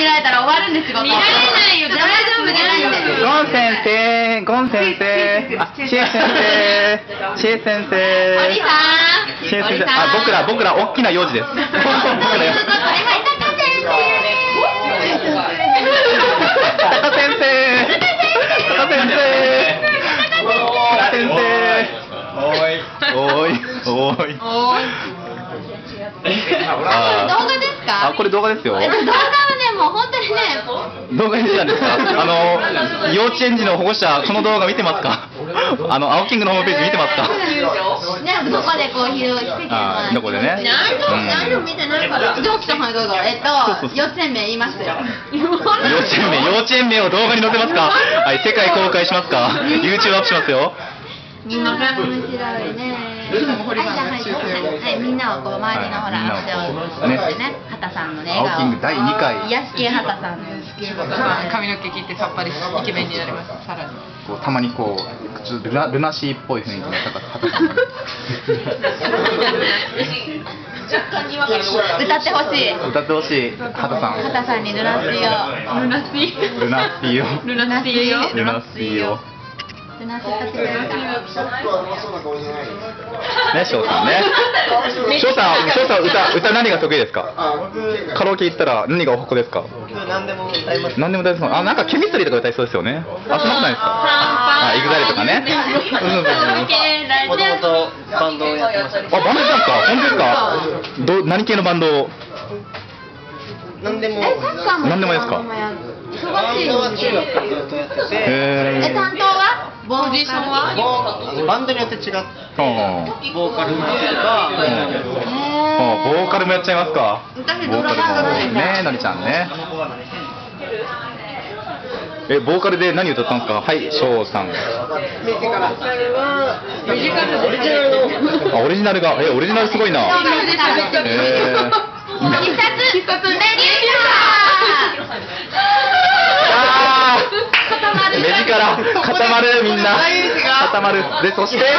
見られたら終わるんです仕事。見られないよ、大丈夫じゃないんで。 ゴン先生、ゴン先生、あ、シエ先生、シエ先生、 堀さん、 シエ先生、あ、僕ら大きな幼児です。僕ら幼児。タカ先生、タカ先生、タカ先生、おい、おい、おい。 動画ですか？ あ、これ動画ですよ。 動画はね、もう本当にね。 動画にしたんですか？幼稚園児の保護者、この動画見てますか？青キングのホームページ見てますか？ ね、どこでこう披露してあ、どこでね。 何度見てないから。上記とはいどうぞ。幼稚園名言いますよ。 幼稚園名を動画に載せますか？はい、世界公開しますか？YouTube アップしますよ。 面白いね。はい、みんなをこう周りのほら足をね、畑さんのね、 青キング第2回。 癒し系畑さんの髪の毛切ってさっぱりイケメンになります。さらに。 こうたまにこうちょっとルナシーっぽい雰囲気の畑さん。 歌ってほしい。 歌ってほしい畑さん。 畑さんにルナシーを。 ルナシーを。ルナシーを。 ルナシーを。 ルナシーを。 ルナシー歌ってくれるか。 ね、翔さんね。翔さん歌何が得意ですか？カラオケ行ったら何がおはこですか？ 何でも歌います。 何でも歌いそう。あ、なんかケミストリーとか歌いそうですよね。あ、そんなことないですか？あ、イグザイルとかね。 もともとバンドをやってました。 あ、バンドやったんですか？本当ですか？何系のバンドを？ 何でも。 何でもですか？ バンドは中学からずっとやってて。 担当は？ ポジションは？ バンドによって違って。ボーカルもやってば。 ボーカルもやっちゃいますか？ 私ドラマーがね、のりちゃんね。ボーカルで何歌ったんですか？はい、翔さん。 ミュージカル。 あ、オリジナルが、オリジナルすごいな。 必殺メデューサ目力固まる、みんな固まる。で、そして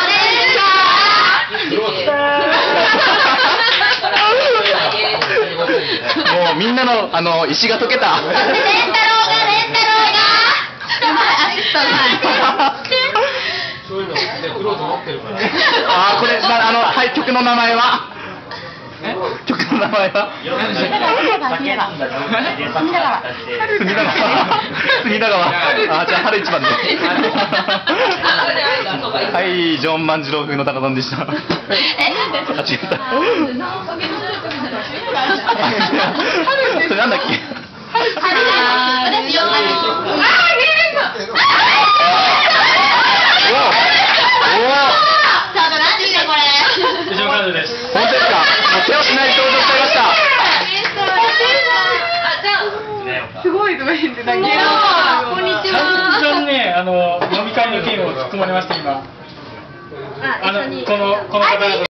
もうみんなの石が溶けた。 レンタロウがアシストがあ、これはい、曲の名前は？曲の名前は？隅田川。あ、じゃあ春一番で。はい、ジョン万次郎風の高さんでした。あ、違った。それなんだっけ？ 私よ。 本当ですか？もう手をしない登場しちゃいました。 すごいとか言って、こんにちは。 完全にね、飲み会の件を突っ込まれました今。この方々。